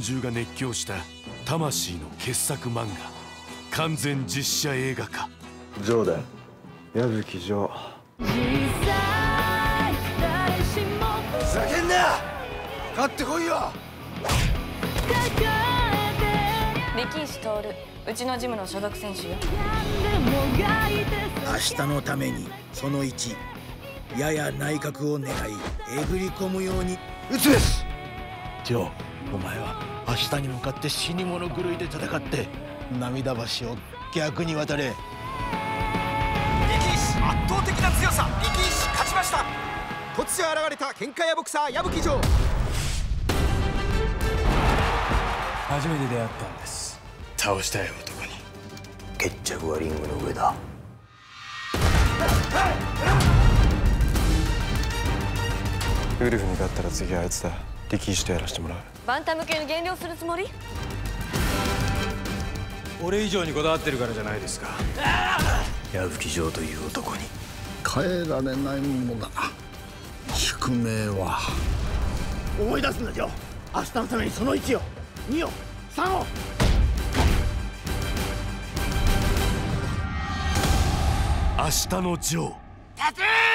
本中が熱狂した魂の傑作漫画、完全実写映画化。 ジョーだよ、矢吹ジョー。ふざけんなよ、かかってこいよ。 力石徹、うちのジムの所属選手よ。 明日のためにその1、やや内角を狙いえぐり込むように撃つです。 ジョー、お前は明日に向かって死に物狂いで戦って涙橋を逆に渡れ。 力石、圧倒的な強さ。力石勝ちました。突如現れた喧嘩屋ボクサー矢吹城。 初めて出会ったんです。倒したい男に。 決着はリングの上だ。 ウルフに勝ったら次はあいつだ。力石とやらせてもらう。 バンタム級に減量するつもり？ 俺以上にこだわってるからじゃないですか。 矢吹城という男に変えられないものだな。宿命は思い出すんだジョー。明日のためにその1を2を3を。 明日のジョー。 立て！